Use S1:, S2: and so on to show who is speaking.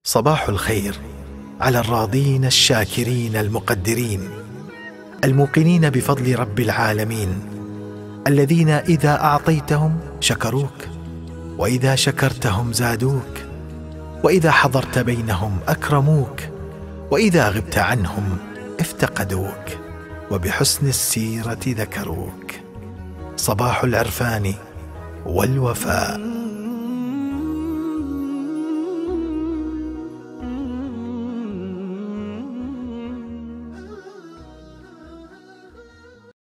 S1: صباح الخير على الراضين الشاكرين المقدرين الموقنين بفضل رب العالمين، الذين إذا أعطيتهم شكروك، وإذا شكرتهم زادوك، وإذا حضرت بينهم أكرموك، وإذا غبت عنهم افتقدوك، وبحسن السيرة ذكروك. صباح العرفان والوفاء.